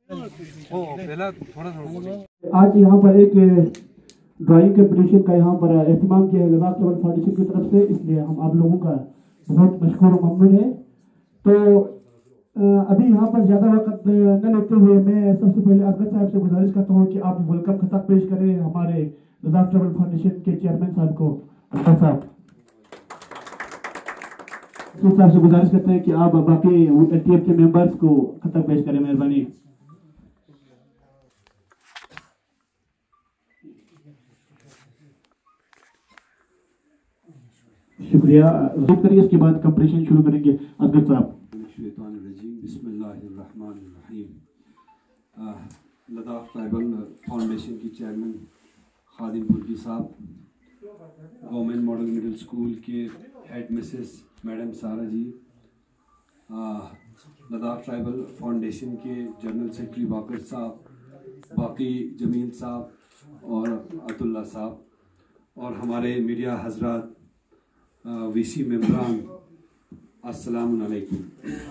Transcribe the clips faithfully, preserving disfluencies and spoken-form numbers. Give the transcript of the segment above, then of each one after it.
आज यहाँ पर एक ड्राइंग कंपटीशन का यहाँ पर एहतमाम किया है लद्दाख ट्रैवल फाउंडेशन की तरफ से, इसलिए हम आप लोगों का बहुत मशकूर और ममनून है। तो अभी यहाँ पर ज़्यादा वक्त न लेते हुए मैं सबसे पहले असगर साहब से गुजारिश करता हूँ कि आप वेलकम खताब पेश करें हमारे लद्दाख ट्रैवल फाउंडेशन के चेयरमैन साहब को। असगर साहब साहब से गुजारिश करते हैं कि आप बाकी एल टी एफ के मेंबर्स को खताब पेश करें, मेहरबानी। शुक्रिया। रुक करिए, इसके बाद कंपटीशन शुरू करेंगे। असगर साहब। लद्दाख ट्राइबल फाउंडेशन की चेयरमैन खादिम बुर्की साहब, गवर्नमेंट मॉडल मिडिल स्कूल के head Mrs madam Sara ji, Ladakh tribal foundation के जनरल सेक्रेटरी बाकर साहब, बाकी जमील साहब और अब्दुल्ला साहब, और हमारे मीडिया हजरात, वीसी मेंबरान, अस्सलाम वालेकुम।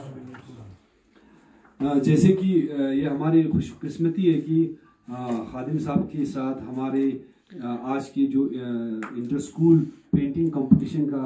जैसे कि ये हमारी खुशकिस्मती है कि खादिम साहब के साथ हमारे आज के जो इंटर स्कूल पेंटिंग कंपटीशन का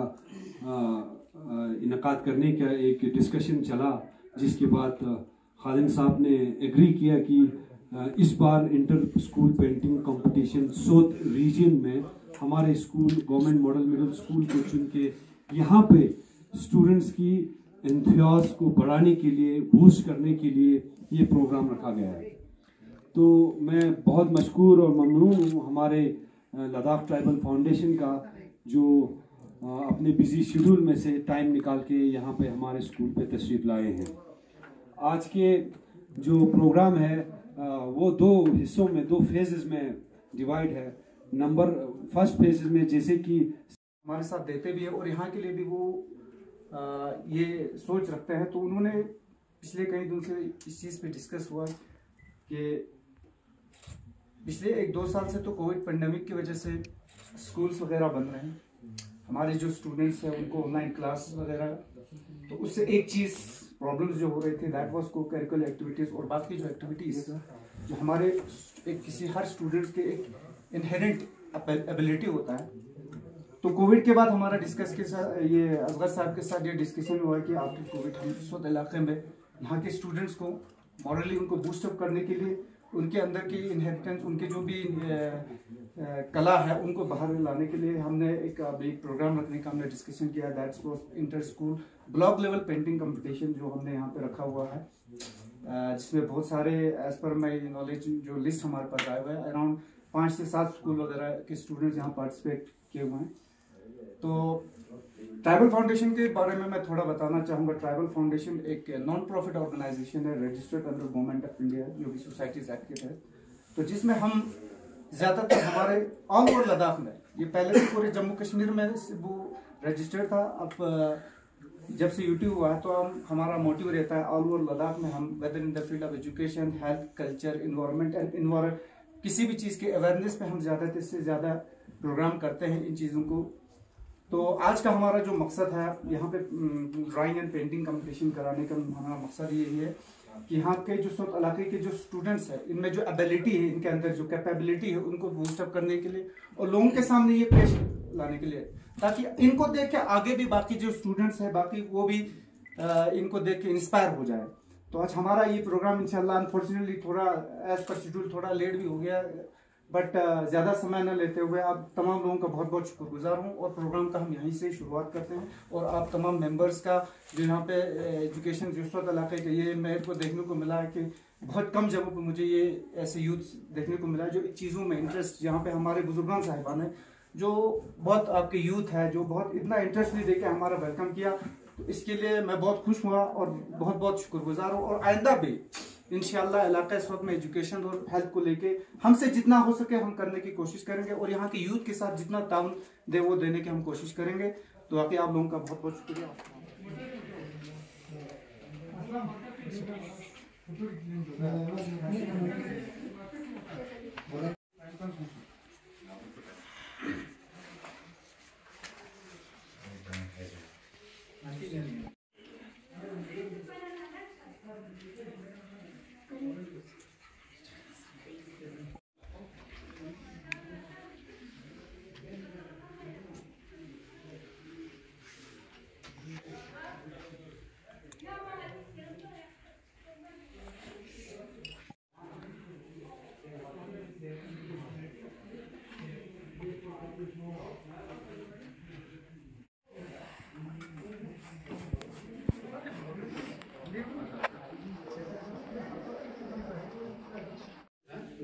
इनकाद करने का एक डिस्कशन चला, जिसके बाद खादिम साहब ने एग्री किया कि इस बार inter school painting competition south region में हमारे school government model middle school को चुन के यहाँ पे स्टूडेंट्स की इंथुसियाज़ को बढ़ाने के लिए, बूस्ट करने के लिए ये प्रोग्राम रखा गया है। तो मैं बहुत मशकूर और ममनून हूँ हमारे लद्दाख ट्राइबल फाउंडेशन का, जो अपने बिजी शेड्यूल में से टाइम निकाल के यहाँ पे हमारे स्कूल पे तशरीफ़ लाए हैं। आज के जो प्रोग्राम है वो दो हिस्सों में, दो फेजेस में डिवाइड है। नंबर फर्स्ट फेजेस में जैसे कि हमारे साथ देते भी है और यहाँ के लिए भी वो आ, ये सोच रखते हैं, तो उन्होंने पिछले कई दिन से इस चीज़ पे डिस्कस हुआ कि पिछले एक दो साल से तो कोविड पेंडेमिक की वजह से स्कूल्स वगैरह बंद रहे हैं, हमारे जो स्टूडेंट्स हैं उनको ऑनलाइन क्लासेस वगैरह, तो उससे एक चीज़ प्रॉब्लम्स जो हो रही थी that was co-curricular activities और बाकी जो एक्टिविटीज़ जो हमारे एक किसी हर स्टूडेंट्स के एक इनहेरेंट एबिलिटी होता है। तो कोविड के बाद हमारा डिस्कस के साथ ये असगर साहब के साथ ये डिस्कशन हुआ कि आफ्टर कोविड हम इस वक्त इलाके में यहाँ के स्टूडेंट्स को मॉरली उनको बूस्टअप करने के लिए, उनके अंदर की इनहेरिटेंस, उनके जो भी आ, आ, कला है उनको बाहर लाने के लिए हमने एक एक प्रोग्राम रखने का हमने डिस्कशन किया। That's was inter school block level painting competition जो हमने यहाँ पे रखा हुआ है, जिसमें बहुत सारे एज पर माई नॉलेज जो लिस्ट हमारे पास आए हुए हैं अराउंड पाँच से सात स्कूल वगैरह के स्टूडेंट्स यहाँ पार्टिसिपेट किए हुए हैं। तो ट्राइबल फाउंडेशन के बारे में मैं थोड़ा बताना चाहूँगा। ट्राइबल फाउंडेशन एक नॉन प्रॉफिट ऑर्गेनाइजेशन है, registered under government of India, जो कि सोसाइटीज एक्ट के तहत, तो जिसमें हम ज़्यादातर हमारे ऑल ओवर लद्दाख में, ये पहले से पूरे जम्मू कश्मीर में वो रजिस्टर्ड था, अब जब से यूट्यूब हुआ है तो हम हमारा मोटिव रहता है ऑल ओवर लद्दाख में हम whether in the field of education, health, culture, environment and इन्वायर किसी भी चीज़ के अवेयरनेस पे हम ज़्यादा से ज़्यादा प्रोग्राम करते हैं इन चीज़ों को। तो आज का हमारा जो मकसद है यहाँ पे ड्राइंग एंड पेंटिंग कंपटीशन कराने का हमारा मकसद यही है कि यहाँ के जो सब इलाके के जो स्टूडेंट्स हैं, इनमें जो एबिलिटी है, इनके अंदर जो कैपेबिलिटी है, उनको बूस्टअप करने के लिए और लोगों के सामने ये पेश लाने के लिए, ताकि इनको देख के आगे भी बाकी जो स्टूडेंट्स हैं बाकी वो भी आ, इनको देख के इंस्पायर हो जाए। तो आज हमारा ये प्रोग्राम इंशाल्लाह अनफॉर्चुनेटली थोड़ा एज पर शेड्यूल थोड़ा लेट भी हो गया, बट ज़्यादा समय न लेते हुए आप तमाम लोगों का बहुत बहुत शुक्रगुजार हूँ और प्रोग्राम का हम यहीं से शुरुआत करते हैं। और आप तमाम मेंबर्स का जो यहाँ पे एजुकेशन जिस वक्त इलाके के, ये मेरे को देखने को मिला है कि बहुत कम जगहों पे मुझे ये ऐसे यूथ देखने को मिला है जो चीज़ों में इंटरेस्ट, यहाँ पे हमारे बुजुर्गान साहिबान है जो बहुत आपके यूथ है जो बहुत इतना इंटरेस्ट नहीं देके हमारा वेलकम किया, तो इसके लिए मैं बहुत खुश हुआ और बहुत बहुत शुक्रगुजार हूँ। और आइंदा भी इंशाल्लाह इलाका इस वक्त में एजुकेशन और हेल्थ को लेके हमसे जितना हो सके हम करने की कोशिश करेंगे और यहाँ के यूथ के साथ जितना ताउन दे वो देने की हम कोशिश करेंगे। तो बाकी आप लोगों का बहुत बहुत शुक्रिया।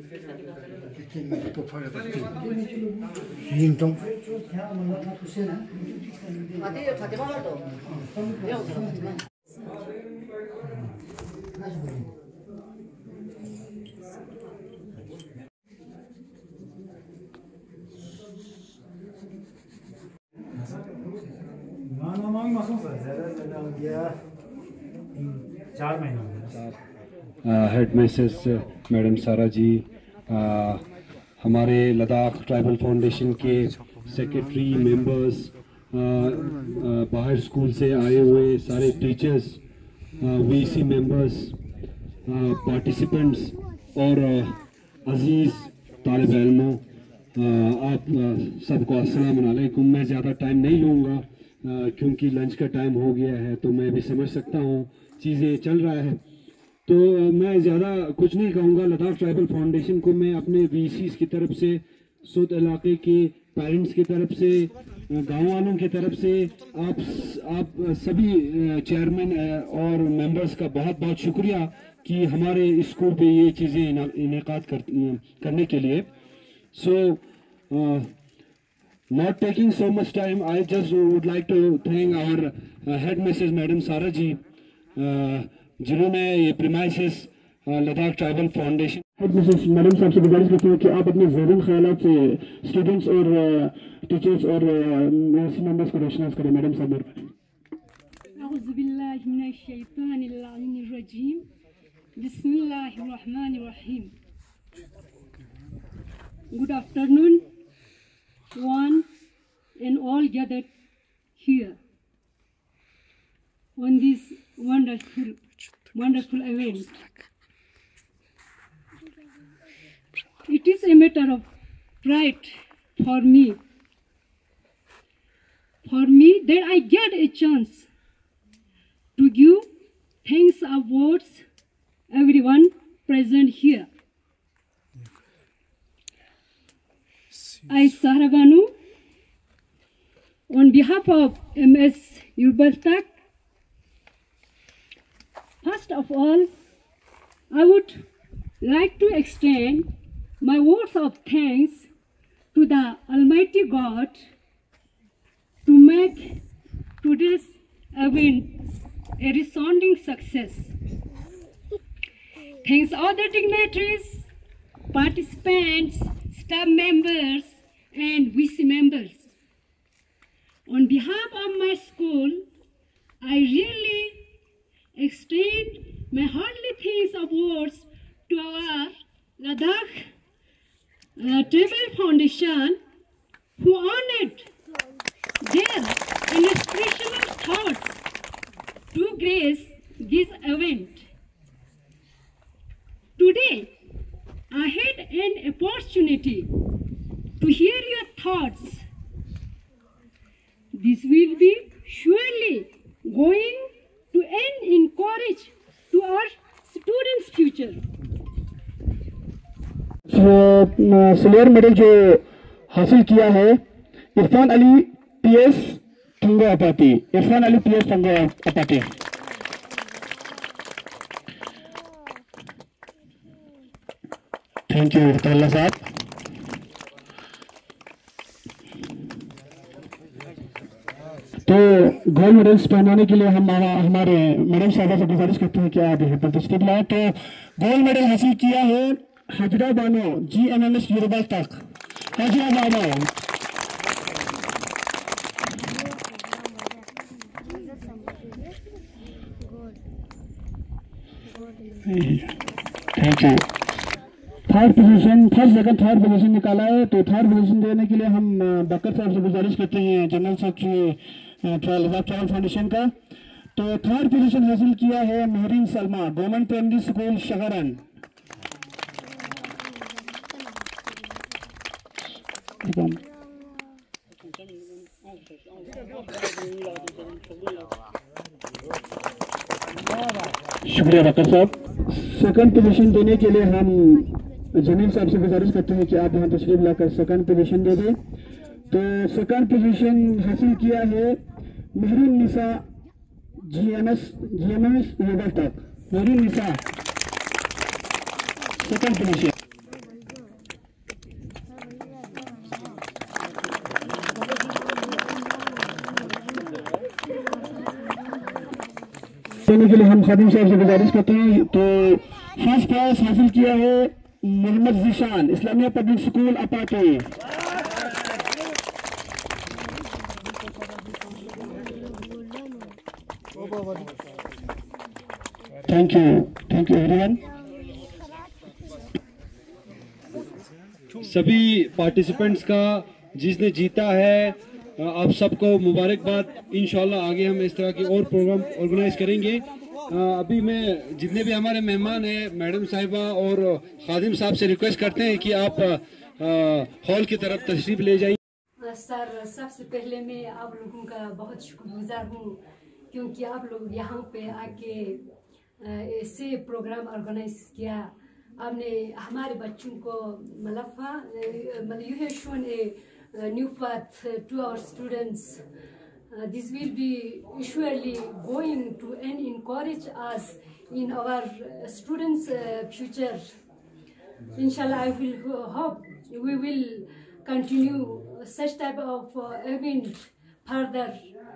चार महीना head Mrs madam Sara ji, uh, हमारे लद्दाख ट्राइबल फाउंडेशन के सेक्रेटरी मेंबर्स, बाहर स्कूल से आए हुए सारे टीचर्स, वीसी मेंबर्स, पार्टिसिपेंट्स और अजीज़ तालिब इल्मों, आप uh, सबको अस्सलाम वालेकुम। मैं ज़्यादा टाइम नहीं लूँगा uh, क्योंकि लंच का टाइम हो गया है, तो मैं भी समझ सकता हूँ चीज़ें चल रहा है, तो मैं ज़्यादा कुछ नहीं कहूँगा। लद्दाख ट्राइबल फाउंडेशन को मैं अपने वीसीज़ की तरफ से, सूद इलाके के पेरेंट्स की तरफ से, गाँव वालों की तरफ से, आप आप सभी चेयरमैन और मेंबर्स का बहुत बहुत शुक्रिया कि हमारे स्कूल पे ये चीज़ें इनेकाद कर, करने के लिए। So not taking so much time, I just would like to thank our head Mrs madam Sara ji, uh, जिन्होंने ये premises Ladakh tribal foundation. Head Mrs madam साहब से गुजारिश करते हैं कि आप अपने ज़रूर ख्यालात से स्टूडेंट्स और टीचर्स और मेंबर्स को रोशनास करें। मैडम साहब अऊज़ु बिल्लाहि मिनश शैतानिर रजीम, बिस्मिल्लाहिर रहमानिर रहीम। Good afternoon, one and all gathered here on this wonderful, wonderful event. It is a matter of pride for me, for me that I get a chance to give thanks awards everyone present here. I, Sahra Banu, on behalf of M S Yurbaltak, first of all, I would like to extend my words of thanks to the Almighty God to make today's event a resounding success. Thanks all the dignitaries, participants, staff members, and V C members. On behalf of my school, I really extend my heartily thanks of words to our Ladakh uh, Tribal Foundation, who honored their inspirational thoughts to grace this event. Today, I had an opportunity to hear your thoughts. This will be surely going to end in courage to our students' future. Silver medal जो हासिल किया है Irfan Ali PS टंगो अपाती, Irfan Ali PS टंगो अपाती। Thank you ताला साहब। तो गोल्ड मेडल्स पहनाने के लिए हम हमारे मैडम साहबा से गुजारिश करते हैं कि आप यहाँ पर तशरीफ लाएं। तो गोल्ड मेडल हासिल किया है Hajira Bano, G M M S यूरोबल तक। Hajira Bano, thank you. Third position, first जगह थर्ड पोजीशन निकाला है, तो थर्ड पोजीशन देने के लिए हम बकर साहब से गुजारिश करते हैं, जनरल सेक्रेटरी ट्राइबल फाउंडेशन का। तो थर्ड पोजीशन हासिल किया है Mehreen Salma, government primary school Shagaran. शुक्रिया बकर साहब। सेकंड पोजीशन देने के लिए हम जमील साहब से गुजारिश करते हैं कि आप यहाँ तशरीफ लाकर सेकंड पोजीशन दे दें। तो सेकंड पोजीशन हासिल किया है Mehreen Nisa, G M S G M S तक। Mehreen Nisa second position. के लिए हम खादिम साहब से गुजारिश करते हैं। तो फर्स्ट प्राइज हासिल किया है मोहम्मद जीशान, इस्लामिया पब्लिक स्कूल अपाटे। Thank you, thank you everyone. सभी पार्टिसिपेंट्स का जिसने जीता है आप सबको मुबारकबाद। इंशाल्लाह आगे हम इस तरह के और प्रोग्राम ऑर्गेनाइज करेंगे। अभी मैं जितने भी हमारे मेहमान हैं, मैडम साहिबा और खादिम साहब से रिक्वेस्ट करते हैं कि आप हॉल की तरफ तशरीफ ले जाइए। सर, सबसे पहले मैं आप लोगों का बहुत शुक्रगुजार हूँ क्योंकि आप लोग यहाँ पे आके ऐसे प्रोग्राम ऑर्गेनाइज किया। आपने हमारे बच्चों को मतलब you have shown a new path to our students. This will be surely going to and encourage us in our students' uh, future. Inshallah, I will hope we will continue such type of uh, event further.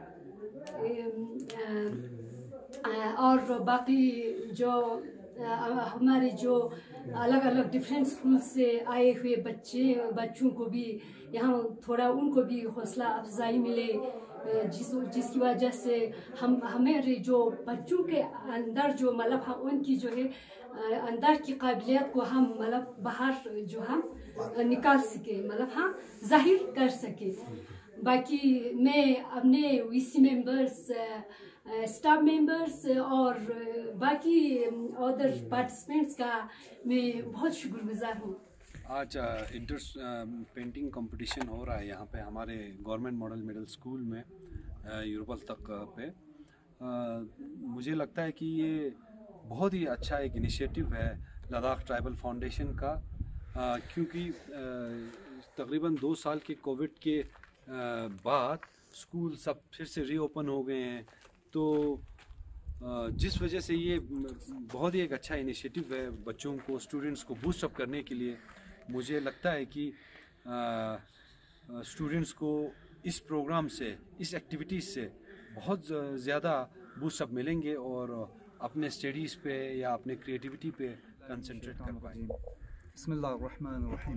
और बाकी जो हमारे जो अलग अलग different school से आए हुए बच्चे बच्चों को भी यहाँ थोड़ा उनको भी हौसला अफजाई मिले, जिस जिसकी वजह से हम हमारे जो बच्चों के अंदर जो मतलब हम उनकी जो है अंदर की काबिलियत को हम मतलब बाहर जो हम निकाल सके, मतलब हाँ जाहिर कर सके। बाकी मैं अपने वीसी मेंबर्स, स्टाफ मेंबर्स और बाकी अदर पार्टिसिपेंट्स का मैं बहुत शुक्रगुजार हूँ। आज इंटर पेंटिंग कंपटीशन हो रहा है यहाँ पे हमारे गवर्नमेंट मॉडल मिडिल स्कूल में यूरोपल तक पे। आ, मुझे लगता है कि ये बहुत ही अच्छा एक इनिशिएटिव है लद्दाख ट्राइबल फाउंडेशन का, आ, क्योंकि तकरीबन दो साल के कोविड के आ, बाद स्कूल सब फिर से रीओपन हो गए हैं। तो जिस वजह से ये बहुत ही एक अच्छा इनिशिएटिव है बच्चों को, स्टूडेंट्स को बूस्ट अप करने के लिए। मुझे लगता है कि स्टूडेंट्स को इस प्रोग्राम से, इस एक्टिविटीज़ से बहुत ज़्यादा बूस्ट अप मिलेंगे और अपने स्टडीज़ पे या अपने क्रिएटिविटी पे कंसंट्रेट कर पाएंगे। बिस्मिल्लाहिर्रहमानिर्रहीम।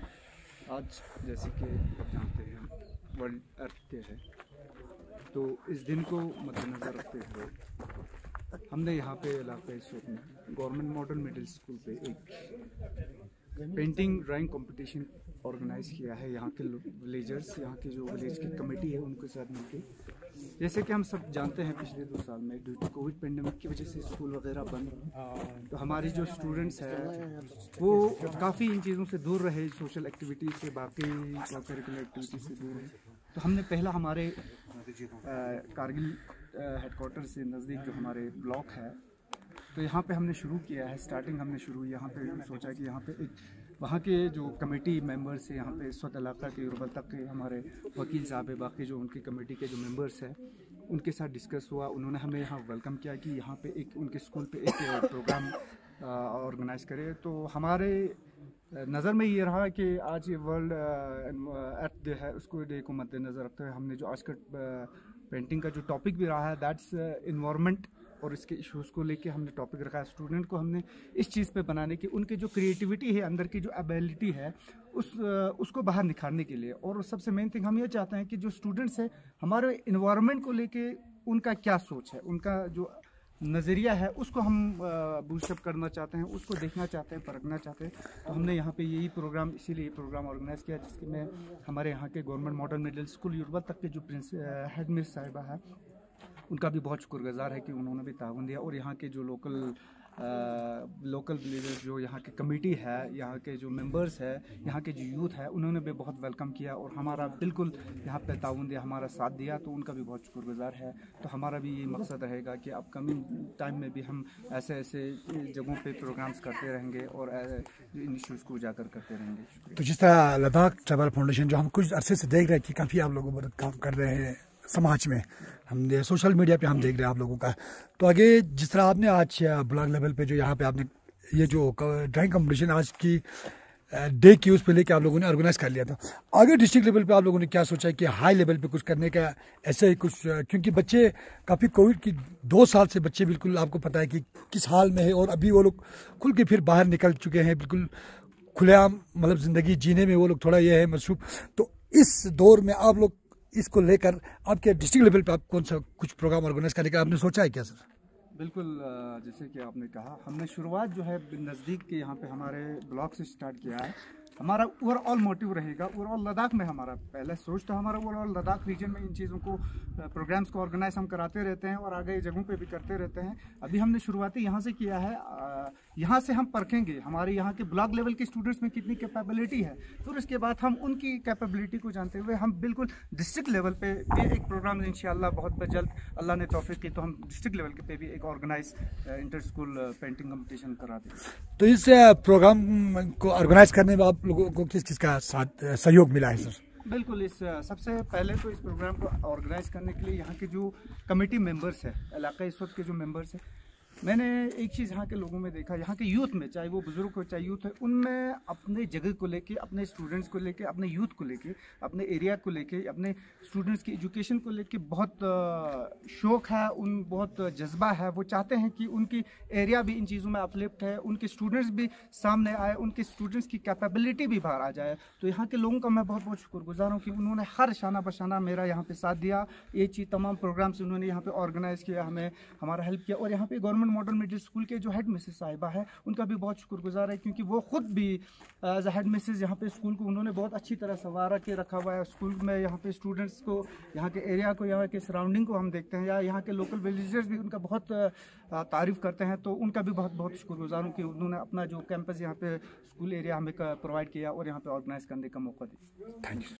आज जैसे कि आप जानते हैं वर्ल्ड अर्थ डे है, तो इस दिन को मद्देनज़र रखते हुए हमने यहाँ पे इलाके सूट में गवर्नमेंट मॉडल मिडिल स्कूल पे एक पेंटिंग ड्राइंग कंपटीशन ऑर्गेनाइज किया है। यहाँ के विलेजर्स, यहाँ की जो विलेज की कमेटी है उनके साथ मिलकर। जैसे कि हम सब जानते हैं पिछले दो साल में ड्यू टू कोविड पेंडेमिक की वजह से स्कूल वगैरह बंद, तो हमारी जो स्टूडेंट्स हैं वो काफ़ी इन चीज़ों से दूर रहे, सोशल एक्टिविटीज़ से, बाकी करिकुलर एक्टिविटीज़ से दूर रहे। तो हमने पहला हमारे कारगिल हेडक्वार्टर से नज़दीक जो हमारे ब्लॉक है, तो यहाँ पे हमने शुरू किया है। स्टार्टिंग हमने शुरू यहाँ पे सोचा कि यहाँ पे एक वहाँ के जो कमेटी मेंबर्स हैं, यहाँ पे इस वक्त इलाका के यूरोपल तक के हमारे वकील साहब है, बाकी जो उनकी कमेटी के जो मेंबर्स हैं उनके साथ डिस्कस हुआ। उन्होंने हमें यहाँ वेलकम किया कि यहाँ पे एक उनके स्कूल पे एक प्रोग्राम ऑर्गेनाइज करे। तो हमारे नज़र में ये रहा कि आज ये वर्ल्ड अर्थ डे है, उसको डे को मद्देनज़र रखते हुए हमने जो आज का पेंटिंग का जो टॉपिक भी रहा है दैट्स इन्वायरमेंट और इसके इश्यूज़ को लेके हमने टॉपिक रखा है। स्टूडेंट को हमने इस चीज़ पे बनाने की, उनके जो क्रिएटिविटी है, अंदर की जो एबिलिटी है, उस उसको बाहर निखारने के लिए। और सबसे मेन थिंग हम ये चाहते हैं कि जो स्टूडेंट्स हैं हमारे इन्वायरमेंट को लेके उनका क्या सोच है, उनका जो नज़रिया है उसको हम बूस्टअप करना चाहते हैं, उसको देखना चाहते हैं, परखना चाहते हैं। तो हमने यहाँ पे यही प्रोग्राम, इसीलिए ये प्रोग्राम ऑर्गेनाइज़ किया, जिसके में हमारे यहाँ के गवर्नमेंट मॉडल मिडिल स्कूल यूरोपल तक के जो प्रिंस हेड मिस साहिबा है उनका भी बहुत शुक्रगुजार है कि उन्होंने भी ताउन दिया। और यहाँ के जो लोकल लोकल विलेजर्स, जो यहाँ के कमेटी है, यहाँ के जो मेंबर्स है, यहाँ के जो यूथ है, उन्होंने भी बहुत वेलकम किया और हमारा बिल्कुल यहाँ पे ताउन दिया, हमारा साथ दिया। तो उनका भी बहुत शुक्रगुजार है। तो हमारा भी ये मकसद रहेगा कि अपकमिंग टाइम में भी हम ऐसे ऐसे जगहों पे प्रोग्राम्स करते रहेंगे और इन इश्यूज़ को उजागर करते रहेंगे। तो जिस तरह लद्दाख ट्रैवल फाउंडेशन जो हम कुछ अरसे से देख रहे हैं कि काफ़ी आप लोगों पर काम कर रहे हैं समाज में, हम सोशल मीडिया पे हम देख रहे हैं आप लोगों का। तो आगे जिस तरह आपने आज ब्लॉक लेवल पे जो यहाँ पे आपने ये जो ड्राइंग कंपटीशन आज की डे की उस पे लेके आप लोगों ने ऑर्गेनाइज कर लिया था। आगे डिस्ट्रिक्ट लेवल पे आप लोगों ने क्या सोचा है कि हाई लेवल पे कुछ करने का, ऐसे ही कुछ, क्योंकि बच्चे काफ़ी कोविड की दो साल से बच्चे बिल्कुल आपको पता है कि किस हाल में है, और अभी वो लोग खुल के फिर बाहर निकल चुके हैं, बिल्कुल खुलेआम मतलब ज़िंदगी जीने में वो लोग थोड़ा ये है मसरूफ। तो इस दौर में आप लोग इसको लेकर आपके डिस्ट्रिक्ट लेवल पे आप कौन सा कुछ प्रोग्राम ऑर्गेनाइज करने का आपने सोचा है क्या सर? बिल्कुल, जैसे कि आपने कहा, हमने शुरुआत जो है नज़दीक के यहाँ पे हमारे ब्लॉक से स्टार्ट किया है। हमारा ओवरऑल मोटिव रहेगा, ओवरऑल लद्दाख में हमारा पहला सोच था, हमारा ओवरऑल लद्दाख रीजन में इन चीज़ों को, प्रोग्राम्स को ऑर्गेनाइज हम कराते रहते हैं और आगे जगहों पे भी करते रहते हैं। अभी हमने शुरुआती यहाँ से किया है, यहाँ से हम परखेंगे हमारे यहाँ के ब्लॉक लेवल के स्टूडेंट्स में कितनी कैपेबिलिटी है, फिर उसके बाद हम उनकी कैपेबिलिटी को जानते हुए हम बिल्कुल डिस्ट्रिक्ट लेवल पे भी एक प्रोग्राम इंशाल्लाह बहुत जल्द अल्लाह ने तौफीक की तो हम डिस्ट्रिक्ट लेवल पे भी एक organise inter school painting competition करा देंगे। तो इस प्रोग्राम को ऑर्गेनाइज करने में आप लोगों को किस किस का साथ सहयोग मिला है सर? बिल्कुल, इस सबसे पहले तो इस प्रोग्राम को ऑर्गेनाइज करने के लिए यहाँ के जो कमेटी मेंबर्स है, इलाका इस वक्त के जो मेंबर्स हैं, मैंने एक चीज़ यहाँ के लोगों में देखा, यहाँ के यूथ में, चाहे वो बुजुर्ग हो चाहे यूथ है, उनमें अपने जगह को लेके, अपने स्टूडेंट्स को लेके, अपने यूथ को लेके, अपने एरिया को लेके, अपने स्टूडेंट्स की एजुकेशन को लेके बहुत शौक़ है, उन बहुत जज्बा है। वो चाहते हैं कि उनकी एरिया भी इन चीज़ों में अपलिफ्ट है, उनके स्टूडेंट्स भी सामने आए, उनके स्टूडेंट्स की कैपेबिलिटी भी बाहर आ जाए। तो यहाँ के लोगों का मैं बहुत बहुत शुक्रगुजार हूँ कि उन्होंने हर शाना बशाना मेरा यहाँ पे साथ दिया। ये चीज़ तमाम प्रोग्राम्स उन्होंने यहाँ पे ऑर्गेनाइज किया, हमें हमारा हेल्प किया। और यहाँ पे गवर्नमेंट मॉडल मिडिल स्कूल के जो हेड मिसेस साहिबा है, उनका भी बहुत शुक्रगुजार है, क्योंकि वो खुद भी एज अ हेड मिसेस यहाँ पे स्कूल को उन्होंने बहुत अच्छी तरह संवारा के रखा हुआ है। स्कूल में यहाँ पे स्टूडेंट्स को, यहाँ के एरिया को, यहाँ के सराउंडिंग को हम देखते हैं, या यहाँ के लोकल विलेजर्स भी उनका बहुत तारीफ करते हैं। तो उनका भी बहुत बहुत शुक्रगुजार हूँ कि उन्होंने अपना जो कैंपस यहाँ पे स्कूल एरिया हमें प्रोवाइड किया और यहाँ पे ऑर्गेनाइज करने का मौका दिया। Thank you.